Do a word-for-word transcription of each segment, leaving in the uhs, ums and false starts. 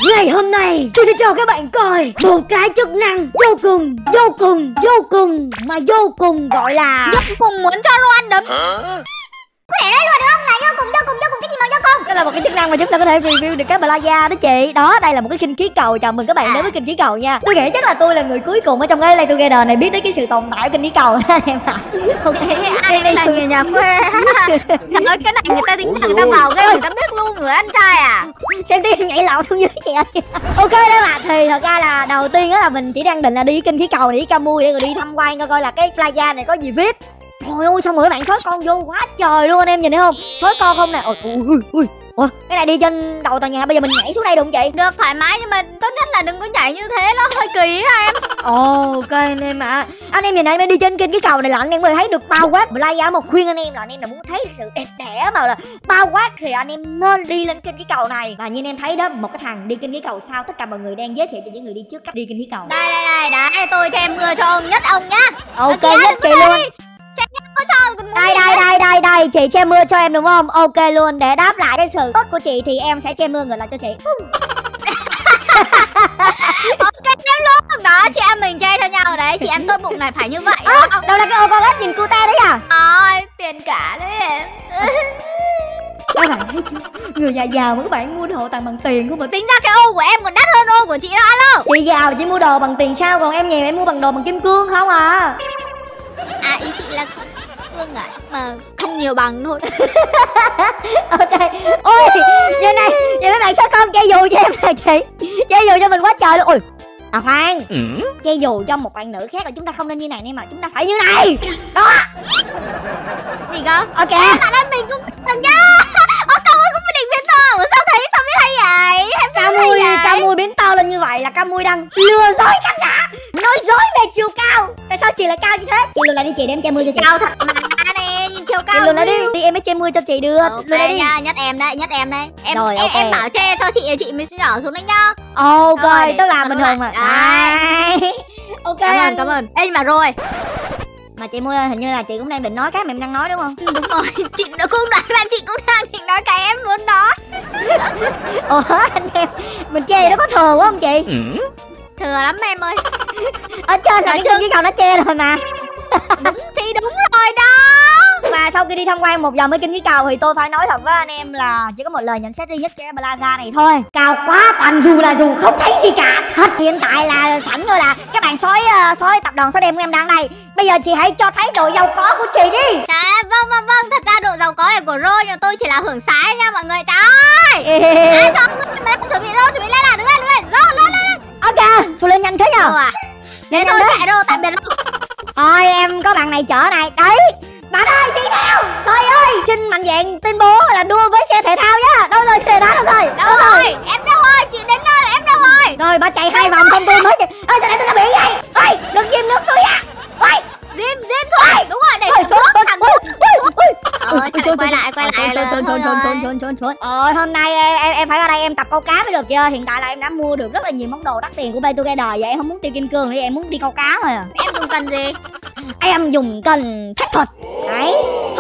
Ngày hôm nay tôi sẽ cho các bạn coi một cái chức năng vô cùng vô cùng vô cùng mà vô cùng gọi là vô cùng muốn cho Ron đấm. Có thể nói luôn được không? Là vô cùng vô cùng vô cùng cái gì mà vô cùng? Đó là một cái chức năng mà chúng ta có thể review được cái Plaza đó chị. Đó, đây là một cái khinh khí cầu. Chào mừng các bạn đến với khinh khí cầu nha. Tôi nghĩ chắc là tôi là người cuối cùng ở trong cái Play Together này biết đến cái sự tồn tại của khinh khí cầu em ạ. Ok, ai là người nhà quê. Nói cái này người ta tính người ta vào game người ta biết luôn người ăn chay à. Xem tiên nhảy lộn xuống dưới chị ơi. Ok đó mà, thì thật ra là đầu tiên á là mình chỉ đang định là đi khinh khí cầu để đi Camui để rồi đi tham quan coi coi là cái Plaza này có gì vip. Trời ơi, xong rồi các bạn sói con vô quá trời luôn, em nhìn thấy không? Sói con không nè. Ôi ui ui. Ủa, cái này đi trên đầu tòa nhà, bây giờ mình nhảy xuống đây được không chị? Được, thoải mái, nhưng mà tốt nhất là đừng có nhảy như thế, nó hơi kỳ á em. Ồ, ok anh em ạ. Anh em nhìn này, anh em đi trên trên cái cầu này là anh em có thể thấy được bao quát. Plaza một khuyên anh em là anh em là muốn thấy được sự đẹp đẽ mà là bao quát thì anh em nên đi lên kênh cái cầu này. Và như anh em thấy đó, một cái thằng đi kênh cái cầu sau tất cả mọi người đang giới thiệu cho những người đi trước cách đi kênh cái cầu. Đây đây đây, đấy, tôi cho em mưa cho ông nhất ông nhá. Ok, nhất chị luôn. Đây đây đây đây đây, chị che mưa cho em đúng không? Ok luôn, để đáp lại cái sự tốt của chị thì em sẽ che mưa ngược lại cho chị. Ok em luôn. Đó, chị em mình che cho nhau đấy, chị em tốt bụng này phải như vậy. À, đâu là cái ô con ếch nhìn cute đấy à? Ôi, tiền cả đấy em. Các bạn thấy chưa? Người nhà giàu mà các bạn mua đồ toàn bằng tiền không mà. Tính ra cái ô của em còn đắt hơn ô của chị đó alo. Chị giàu chị mua đồ bằng tiền sao, còn em nghèo em mua bằng đồ bằng kim cương không à. À ý chị là cương à, mà không nhiều bằng thôi. Ok. Ôi, giờ này, giờ mấy bạn sao con che dù cho em nè chị. Che dù cho mình quá trời luôn. Ui. À khoan, ừ. Che dù cho một bạn nữ khác là chúng ta không nên như này nên mà chúng ta phải như này. Đó. Gì cơ? Ok. Tại đây mình cũng đừng nhá. Ô cậu ơi cũng định biến to. Ủa sao thấy sao biết hay vậy? Em sao Camui, Camui biến to lên như vậy là Camui đang lừa dối khán giả, nói dối về chiều cao. Tại sao chị lại cao như thế? Chị lùi lại đi chị để em che mưa cho chị. Cao thật mà nè, nhìn chiều cao. Chị lùi lại đi, đi em mới che mưa cho chị được. Ok nha, nhất em đấy, nhất em đây. Em rồi, em, okay. em bảo che cho chị chị mới nhỏ xuống đấy nhá. Ok, rồi, tức là bình thường mà. Đấy. Ok. Cảm ơn, cảm ơn. Ê nhưng mà rồi. Mà chị Mui ơi, hình như là chị cũng đang định nói cái mà em đang nói đúng không? Đúng rồi, chị nó cũng nói là chị cũng đang định nói cái em muốn nói. Ủa anh em, mình che nó có thừa quá không chị? Ừ. Thừa lắm em ơi. Ở trên là cái chân cái cầu nó che rồi mà. Đúng thì đúng rồi đó. Và sau khi đi tham quan một vòng mới kinh cái cầu thì tôi phải nói thật với anh em là chỉ có một lời nhận xét duy nhất cho cái Plaza này thôi. Cao quá, toàn dù là dù không thấy gì cả. Hết hiện tại là sẵn rồi là các bạn sói uh, sói tập đoàn sói đêm của em đang đây. Bây giờ chị hãy cho thấy độ giàu có của chị đi. À, vâng vâng vâng, thật ra độ giàu có này của Rô nhưng tôi chỉ là hưởng sái nha mọi người. Trời ơi. À, cho chuẩn bị Rô, chuẩn bị lên nào, đứng lên, đứng lên. Rô, lên lên. Ok, thôi lên nhanh thế nhờ. Rô à. Thế thôi chạy Rô, tạm biệt Rô. Thôi em có bạn này chở này. Đấy. Bạn ơi đi theo. Sói ơi, xin mạnh dạn tuyên bố là đua với xe thể thao nhá. Đâu rồi xe thể thao đâu rồi? Đâu, đâu rồi? rồi? Em đâu rồi? Chị đến nơi là em đâu rồi? Rồi bà chạy hai vòng không tôi mới. Ơi sao lại tôi đã bị vậy? Ơi, đừng diêm nước tôi à. Ơi. Diêm diêm xuống. Đúng rồi, để xuống thằng. Ờ, quay lại, quay lại. Trốn trốn trốn trốn trốn trốn trốn. Ờ, hôm nay em em em phải ra đây em tập câu cá mới được chưa? Hiện tại là em đã mua được rất là nhiều món đồ đắt tiền của Play Together, vậy em không muốn tiêu kim cương nữa, em muốn đi câu cá thôi à. Em dùng cần gì? Em dùng cần phép thuật. Đấy.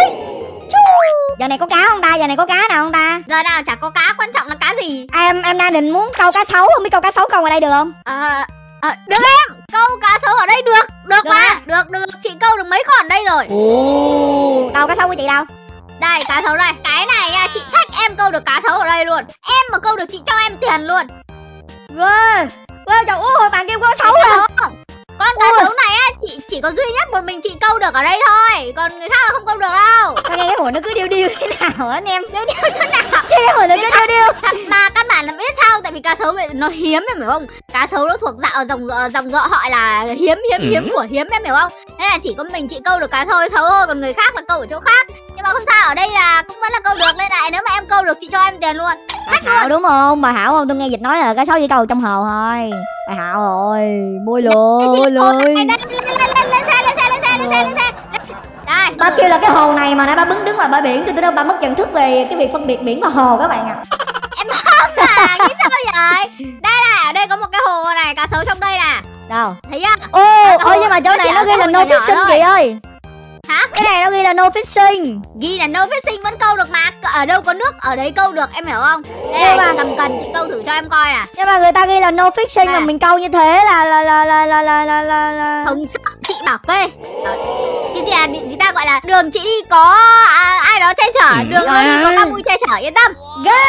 Giờ này có cá không ta? Giờ này có cá nào không ta? Giờ nào chả có cá, quan trọng là cá gì? Em em đang định muốn câu cá sấu, không biết câu cá sấu câu ở đây được không? À, à, được em, câu cá sấu ở đây được, được, được mà, à? được, được, chị câu được mấy con ở đây rồi. Ồ, đâu cá sấu của chị đâu? Đây, cá sấu đây, cái này nha, chị thách em câu được cá sấu ở đây luôn. Em mà câu được chị cho em tiền luôn. Ghê, ghê trời ơi, bạn kêu có sấu à? Con cá sấu này á, chị chỉ có duy nhất một mình chị câu được ở đây thôi, còn người khác là không câu được đâu. Sao nghe cái mùi nó cứ điêu điêu thế nào hả anh em? Điêu điêu chỗ nào? Cái mùi nó cứ điêu điêu. Thật mà căn bản là biết sao, tại vì cá sấu nó hiếm em hiểu không? Cá sấu nó thuộc dạo dòng dòng dọ họ là hiếm hiếm hiếm của hiếm em hiểu không? Nên là chỉ có mình chị câu được cá thôi thôi, còn người khác là câu ở chỗ khác. Nhưng mà không sao, ở đây là cũng vẫn là câu được, nên lại nếu mà em câu được chị cho em tiền luôn. Bà Hảo đúng không? Bà Hảo không? Tôi nghe dịch nói là cá sấu chỉ câu trong hồ thôi. Bà Hảo rồi, mua luôn, mua luôn. Lên lên lên xe, lên xe, lên xe, lên xe, lên xe. Đây. Bà kêu là cái hồ này mà nãy bà đứng đứng ngoài bãi biển, từ từ đâu bà mất nhận thức về cái việc phân biệt biển và hồ các bạn ạ. Em không là nghĩ sao vậy? Đây này, ở đây có một cái hồ này, cá sấu trong đây nè. Đâu? Thấy chưa? Ô, ôi nhưng mà chỗ này nó ghi là no fishing chị ơi. Hả? Cái này nó ghi là no fishing. Ghi là no fishing vẫn câu được mà. Ở đâu có nước ở đấy câu được, em hiểu không? Đây Nhưng này, mà- cầm cần chị câu thử cho em coi nè. Nhưng mà người ta ghi là no fishing mà À. mình câu như thế là là là là là là là là, là... Không sợ, chị bảo kê. Ờ, cái gì à, gì ta gọi là đường chị đi có à, ai đó che chở, đường nó đi có Camui che chở, yên tâm. Ghê.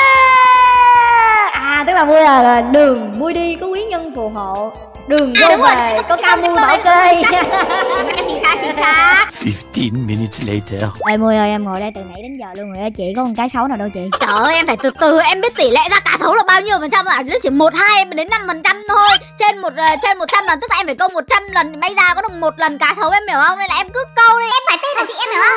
À tức là Mui là, là đường Mui đi có quý nhân phù hộ, đường À, vô đúng rồi. về có ca Mui Đúng bảo rồi. kê. Chính xác, chính xác. Fifteen minutes later. Ê Mui ơi, em ngồi đây từ nãy đến giờ luôn rồi á, chị có con cá sấu nào đâu chị? Trời ơi, em phải từ từ, em biết tỷ lệ ra cá sấu là bao nhiêu phần trăm à? Nó chỉ một hai đến năm phần trăm thôi. Trên một uh, trên một trăm lần, tức là em phải câu một trăm lần thì may ra có được một lần cá sấu, em hiểu không? Nên là em cứ câu đi. Em phải tin là chị, em hiểu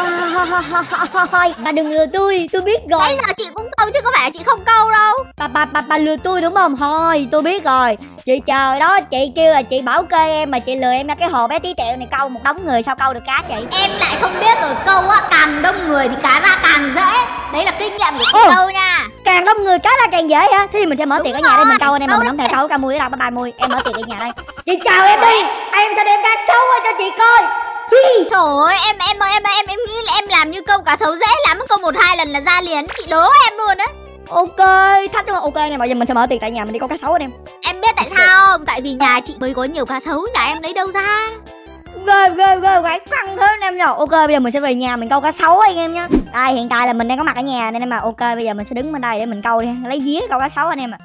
không? Bà đừng lừa tôi, tôi biết rồi. Bây giờ chị cũng câu chứ có phải là chị không câu đâu. Bà bà bà, bà lừa tôi đúng không? Thôi tôi biết rồi. Chị chờ đó, chị kêu là chị bảo kê em mà chị lừa em ra cái hồ bé tí tẹo này câu một đống người sao câu được cá chị? Em lại không biết rồi, câu á, càng đông người thì cá ra càng dễ. Đấy là kinh nghiệm của chị Ồ. câu nha. Càng đông người cá ra càng dễ hả? Thế thì mình sẽ mở Đúng tiệc ở nhà đây mình câu anh em, mà câu mình không thể đi. câu cá Mui ở đâu, bye bye Mui. Em mở tiệc ở nhà đây. Chị chào em đi. Em sẽ đem cá sấu qua cho chị coi. Hi. Trời ơi, em em em em em nghĩ là em làm như câu cá sấu dễ lắm, câu một hai lần là ra liền, chị đố em luôn đấy. Ok, thách đúng không? Ok ngày bây giờ mình sẽ mở tiệc tại nhà mình đi câu cá sấu anh em. Em biết tại sao không? Tại vì nhà chị mới có nhiều cá sấu, nhà em lấy đâu ra. Ghê ghê ghê quái căng thế anh em nhờ. Ok bây giờ mình sẽ về nhà mình câu cá sấu anh em nhá. Đây hiện tại là mình đang có mặt ở nhà nên mà ok bây giờ mình sẽ đứng bên đây để mình câu đi, lấy vía câu cá sấu anh em ạ.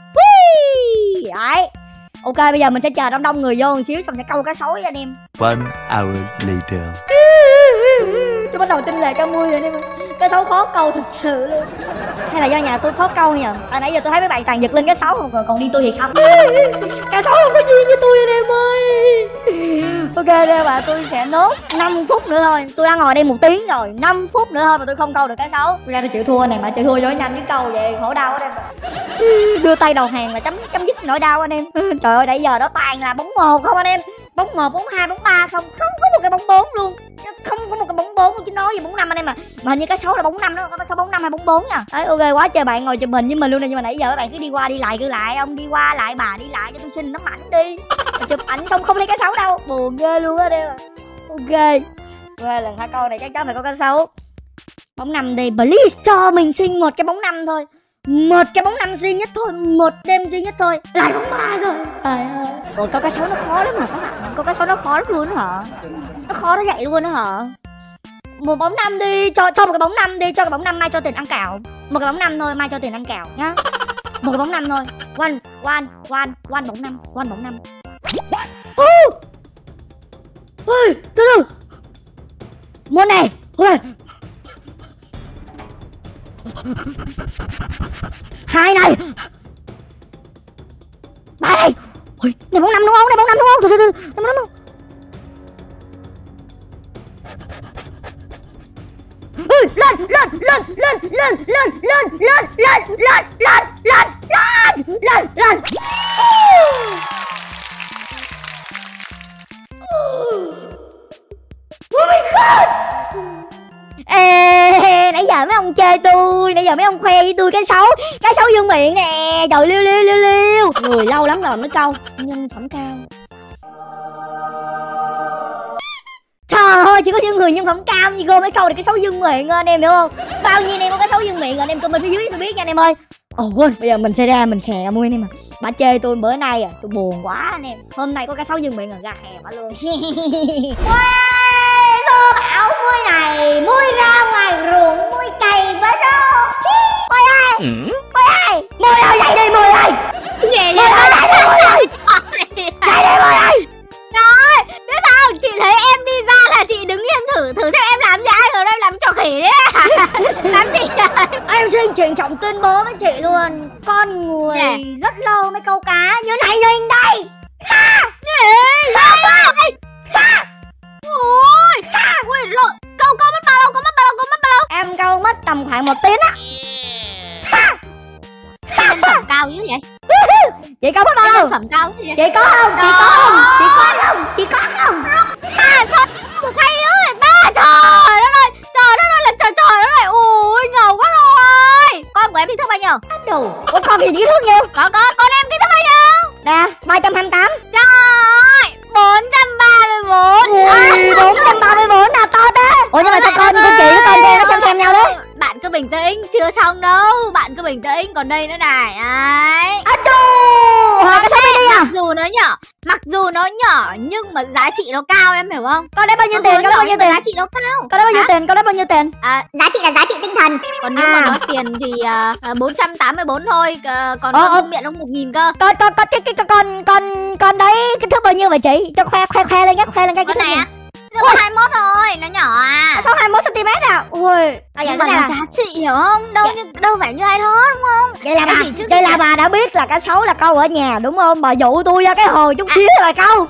À. Đấy. Ok bây giờ mình sẽ chờ đông đông người vô một xíu xong sẽ câu cá sấu với anh em. One hour later. Tôi bắt đầu tin là cá Mui rồi anh em. Cá sấu khó câu thật sự luôn. Hay là do nhà tôi khó câu nhờ. À, nãy giờ tôi thấy mấy bạn toàn giật lên cá sấu không, còn, còn đi tôi thì không. Cá sấu không có duyên với tôi anh em ơi. Ok đây bà, tôi sẽ nốt năm phút nữa thôi. Tôi đang ngồi đây một tiếng rồi, năm phút nữa thôi mà tôi không câu được cá sấu. Tôi ra tôi chịu thua này, mà chịu thua cho nhanh cái câu về khổ đau anh em. Đưa tay đầu hàng là chấm chấm dứt nỗi đau anh em. Trời ơi nãy giờ đó toàn là bóng một không anh em. Bóng một, bóng hai, bóng ba không, không có một cái bóng bốn luôn. Không có một cái bóng bốn, chứ nói gì bóng năm anh em à. Mà hình như cái số là bóng năm đó, có số bóng năm hay bóng bốn nha. Đấy ok quá trời bạn ngồi chụp hình với mình luôn nè, nhưng mà nãy giờ các bạn cứ đi qua đi lại cứ lại, ông đi qua lại bà đi lại cho tôi xin tấm ảnh đi. Mà chụp ảnh xong không lấy cá sấu đâu, buồn ghê luôn á đeo. Ok. Ok lần hai câu này chắc chắn phải có cá sấu. Bóng năm đi, please cho mình xin một cái bóng năm thôi. Một cái bóng năm duy nhất thôi, một đêm duy nhất thôi. Lại bóng ba rồi. Trời ơi. Ủa câu cá sấu nó khó lắm mà các bạn. Câu cá sấu nó khó lắm luôn đó hả? Nó khó nó vậy luôn đó hả? Một bóng năm đi, cho cho một cái bóng năm đi, cho cái bóng năm mai cho tiền ăn cào. Một cái bóng năm thôi, mai cho tiền ăn cào nhá. Một cái bóng năm thôi. One, one, one, one bóng năm, one bóng năm. Ôi, từ từ. Môn này. Ôi. Hai này. Ba này. Ôi, này bóng năm đúng không? Này bóng năm đúng không? Từ từ từ. Này bóng năm đúng không? Ui, lên lên lên lên lên lên lên lên lên lên lên lên lên lên lên. Oh my god. Ê, nãy giờ mấy ông chê tôi, nãy giờ mấy ông khoe với tôi cái xấu, cái xấu dương miệng nè, trời liêu liêu liêu liêu. Người lâu lắm rồi mới câu, nhân phẩm cao. Trời ơi, chỉ có những người nhân phẩm cao như cô mới câu được cái xấu dương miệng anh em hiểu không? Bao nhiêu anh em có cái xấu dương miệng anh em comment phía dưới tôi biết nha anh em ơi. Ồ quên, bây giờ mình sẽ ra mình khè Mui anh em mà. Bà chê tôi bữa nay à, tôi buồn quá anh em. Hôm nay có cái xấu dương miệng rồi ra khè bà luôn. Wow, thưa bảo Mui này, Mui ra ngoài ruộng Mui cày với rau. Mui ơi, Mui ơi, Mui ơi dậy đi Mui ơi. Ghê Mui ơi dậy đi Mui ơi. Dậy đi Mui ơi. Trời ơi, biết sao không? Chị thấy em đi ra là chị đứng yên thử, thử xem em làm gì, ai ở đây làm trò khỉ đấy. Làm gì vậy? Em xin trịnh trọng tuyên bố với chị luôn, con người Nè. rất lâu mới câu cá như này nhìn đây. Ha! Ê, Ha! ha! Ha! Ôi, ui rồi, câu câu mất bao lâu, câu mất bao lâu, câu mất bao lâu? Em câu mất tầm khoảng một tiếng á. Nhân phẩm cao dữ vậy? Chị câu mất bao lâu? Nhân phẩm cao dữ vậy? Chị có không? Chị có không? Chị có không? Chị có không? À sao một hay dữ vậy ta? Trời đất ơi, trời đất ơi là trời trời đất ơi, ui ngầu quá rồi. Con của em kích thước bao nhiêu? Đủ. Ủa con thì kích thước nhiêu? Có có, con em kích thước bao nhiêu? Nè, ba trăm hai mươi tám. Trời ơi, bốn trăm ba mươi bốn. Ui, bốn trăm ba mươi bốn là to thế. còn đây nữa này. Đấy. À đù, hồi cái sáu mini à? Mặc dù nó nhỏ, mặc dù nó nhỏ nhưng mà giá trị nó cao, em hiểu không? Con đấy bao nhiêu tiền? Con đấy bao nhiêu tiền? Giá trị nó cao. Con đấy bao nhiêu tiền? Con đấy bao nhiêu tiền? À, Giá trị là giá trị tinh thần. còn nếu À. mà nói tiền thì uh, bốn trăm tám mươi bốn thôi, uh, còn Ờ, con ờ. miệng nó một nghìn cơ. Con con con cái cái con con con đấy kích thước bao nhiêu vậy chị? Cho khoe khoe khoe lên cái khoe lên cái Con kích thước này này. á, nó hai mươi mốt thôi, nó nhỏ à. Sao hai mươi mốt xăng ti mét à? Ui, à, Nhưng dạ, mà cái nó này là giá trị hiểu không? Đâu như đâu phải như ai đó đúng không? vậy là Cái bà gì chứ? vậy là bà đã biết là cá sấu là câu ở nhà đúng không? Bà dụ tôi ra cái hồ chút xíu là câu.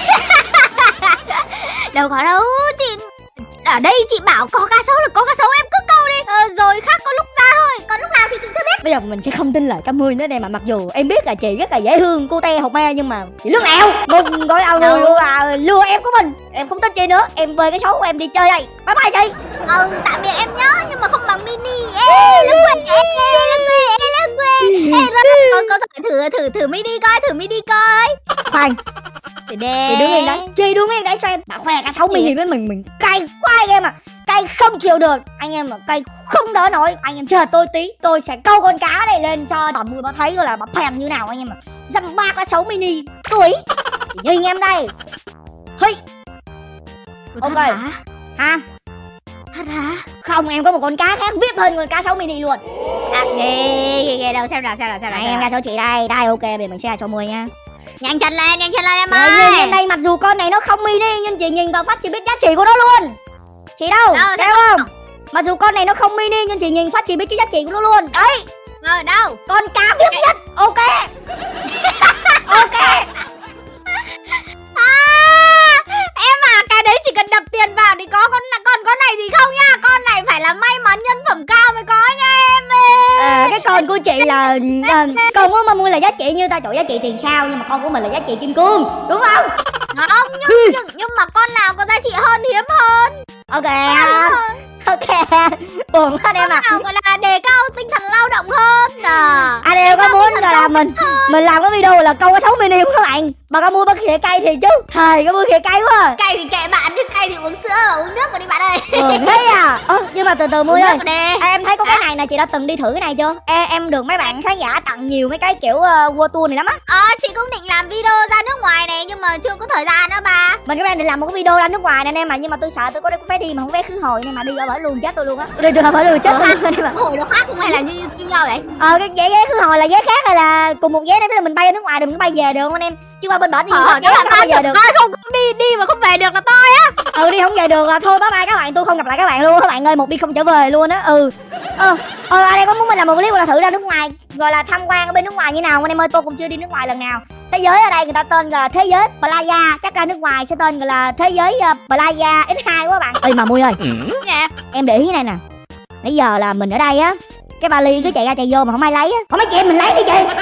Đâu có đâu, chị ở đây chị bảo có cá sấu là có cá sấu, em cứ câu đi. Ờ, rồi khác có lúc ra thôi, còn lúc nào thì chị chưa biết. Bây giờ mình sẽ không tin lời Cam Mươi nữa đây, mà mặc dù em biết là chị rất là dễ thương, cô te học me, nhưng mà chị lương eo đừng gọi là Đâu. lừa, à, lừa em của mình. Em không tin chị nữa, em về cái xấu của em đi chơi đây. Bye bye chị. Ừ, tạm biệt em nhớ, nhưng mà không bằng mini. Ê, lâm quê, ê, ê, lâm quê, ê, lâm quê. Ê, lâm có có giỏi thử thử thử mini coi, thử mini coi. Khoan, Để đê. chị đứng yên đấy, chị đứng yên đấy cho em. Bà khoe cả sáu mini với mình, mình cay quá anh em à. Cay không chịu được, anh em mà cay không đỡ nổi. Anh em chờ tôi tí, tôi sẽ câu con cá này lên cho bà Mười bà thấy là bà phèn như nào anh em ạ. Dăm ba cá sấu mini tuổi. Chị nhìn em đây. Hey. Thật Ok. hả? Ha? Thật hả? Không, em có một con cá khác vip hơn con cá sấu mini luôn. À, ghê, ghê, ghê, đâu xem nào, xem nào, xem nào. Này em ra số chị đây, đây ok, bây giờ mình sẽ ra số mười nha. Nhanh chân lên, nhanh chân lên em Rồi, ơi. nhìn em đây, mặc dù con này nó không mini nhưng chị nhìn vào phát chị biết giá trị của nó luôn. Chị đâu, Đâu, thấy không? Mặc dù con này nó không mini nhưng chị nhìn phát chị biết cái giá trị của nó luôn. Đấy, Ờ, đâu? con cá vip nhất. Ok. Ok. À, em à, cái đấy chỉ cần đập tiền vào thì có, con con con này thì không nha. Con này phải là may mắn nhân phẩm cao mới có nha em ơi. À, cái con của chị là à, con của Mama là giá trị như ta chỗ giá trị tiền sao, nhưng mà con của mình là giá trị kim cương, đúng không? Không, nhưng, nhưng, nhưng mà con nào có giá trị hơn, hiếm hơn. Ok. Hiếm hơn. Ok. Buồn quá em à. Nào gọi là đề cao tinh thần lao động hơn à. Anh em có muốn gọi là mình mình làm cái video là câu có sáu mini không các bạn? Bà có mua bớt khịa cây thì chứ. Thầy có mua khịa cây quá à. Cay thì kệ bạn, chứ cay thì uống sữa và uống nước mà đi bạn ơi. Buồn thế à. Ơ nhưng mà từ từ Mui Uống ơi. nước vào đi. À, em thấy có cái này nè, chị đã từng đi thử cái này chưa? Em, em được mấy bạn khán giả tặng nhiều mấy cái kiểu uh, world tour này lắm á. Ờ, chị cũng định làm video ra nước ngoài này nhưng mà chưa có thời gian đó bà. Mình cũng đang định làm một cái video ra nước ngoài này em mà, nhưng mà tôi sợ tôi có vé đi mà không vé khứ hồi nên mà đi ra bển luôn chết tôi luôn á. Tôi đi ra bển luôn chết tôi luôn mà. Hồi nó khác không hay là như như nhau vậy? Ờ cái vé vé khứ hồi là vé khác hay là cùng một vé đấy, tức là mình bay ra nước ngoài rồi mình bay về được không anh em? Chứ qua bên bển đi Ờ, hết các vé bạn không bao ba giờ được. coi không đi đi mà không về được là tôi á. Ừ đi không về được là thôi bye bye các bạn, tôi không gặp lại các bạn luôn các bạn ơi, một đi không trở về luôn á. Ừ ờ ờ anh em có muốn mình làm một clip gọi là thử ra nước ngoài, gọi là tham quan ở bên nước ngoài như nào anh em ơi? Tôi cũng chưa đi nước ngoài lần nào. Thế giới ở đây người ta tên là thế giới Playa, chắc ra nước ngoài sẽ tên gọi là thế giới uh, Playa ích hai quá bạn. Ơi mà Mui ơi, Dạ. em để ý này nè, nãy giờ là mình ở đây á, cái vali cứ chạy ra chạy vô mà không ai lấy á, không mấy chị em mình lấy đi chị.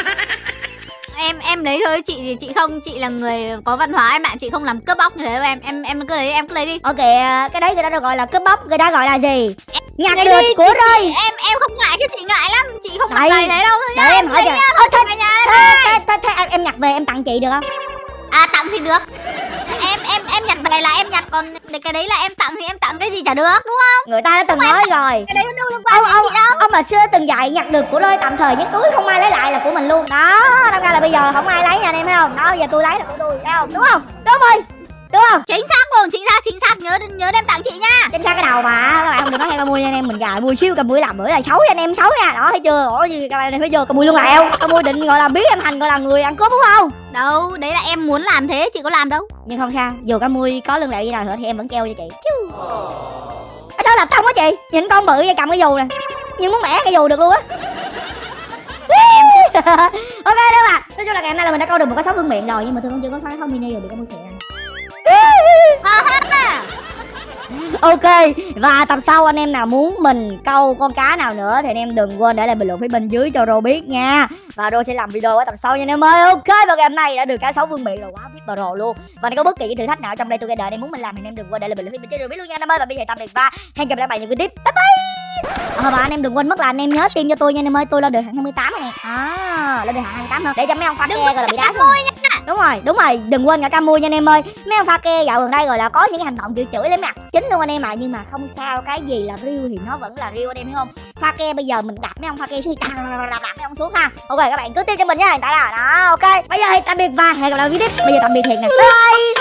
Em em lấy thôi, chị thì chị không, chị là người có văn hóa em ạ, chị không làm cướp bóc như thế đâu em. Em em cứ lấy, em cứ lấy đi. Ok, cái đấy người ta được gọi là cướp bóc, người ta gọi là gì? Nhặt Lấy được đi, của chị- rơi. Em em không ngại chứ, chị ngại lắm, chị không Đấy. ngại thế đâu thôi Để nhá. em hỏi lấy kìa. nhá, Ơ, thôi thế- cả nhà Thế, đây. thế, thế, thế em, em nhặt về em tặng chị được không? À, tặng thì được. Em em em nhặt về là em nhặt, còn cái đấy là em tặng thì em tặng cái gì chả được đúng không? Người ta đã từng nói rồi. Cái đấy đâu liên quan Ông, đến ông, chị đâu. ông mà xưa từng dạy nhặt được của rơi tạm thời nhé túi không ai lấy lại là của mình luôn. Đó, đâm ra là bây giờ không ai lấy nha anh em thấy không? Đó, giờ tôi lấy là của tôi, thấy không? Đúng không? Đúng rồi. Đúng không? Chính xác luôn, chính xác, chính xác, nhớ nhớ đem tặng chị nha. Chính xác cái đầu mà các bạn không được nói hay ca mui nha anh em, mình gài mui xíu ca mui làm bữa là xấu cho anh em xấu nha. Đó thấy chưa? Ủa gì các bạn này phải vô ca mui luôn lẹo. Ca mui định gọi là biết em thành gọi là người ăn cướp đúng không? Đâu, đấy là em muốn làm thế, chị có làm đâu. Nhưng không sao, dù ca mui có lương lẹo như nào nữa thì em vẫn treo cho chị chứ. Ở đó là tông á chị, nhìn con bự vậy cầm cái dù nè, nhưng muốn bẻ cái dù được luôn á. Ok đó mà, nói chung là ngày hôm nay là mình đã câu được một cái sóc vương miện rồi, nhưng mà tôi cũng chưa có sóc mini rồi bị ca mui thiệt. À, ha. Ok, và tập sau anh em nào muốn mình câu con cá nào nữa thì anh em đừng quên để lại bình luận phía bên dưới cho Rô biết nha. Và Rô sẽ làm video ở tập sau nha anh em ơi. Ok, và ngày hôm nay đã được cá sấu vương miện rồi, quá biết bà Rô luôn. Và nếu có bất kỳ cái thử thách nào trong đây tôi đợi anh em muốn mình làm thì anh em đừng quên để lại bình luận phía bên dưới Rô biết luôn nha anh em ơi. Và bây giờ tạm biệt và hẹn gặp lại các bạn những cái tiếp. Bye bye. À, và anh em đừng quên mất là anh em nhớ tim cho tôi nha anh em ơi, tôi lên được hạng hai mươi tám này nè. À, lên được hạng hai mươi tám hơn để cho mấy ông fan nghe gọi là bị đá xuống. Đúng rồi, đúng rồi, đừng quên cả Camui nha anh em ơi. Mấy ông pha ke dạo gần đây rồi là có những cái hành động kiểu chửi lấy mặt chính luôn anh em ạ. À. Nhưng mà không sao, cái gì là real thì nó vẫn là real anh em hiểu không? Pha ke bây giờ mình đạp mấy ông pha ke xuống, đạp, đạp, đạp mấy ông xuống ha. Ok các bạn cứ tiếp cho mình nha, hiện tại là đó, ok. Bây giờ thì tạm biệt và hẹn gặp lại video tiếp. Bây giờ tạm biệt thiệt nè. Bye.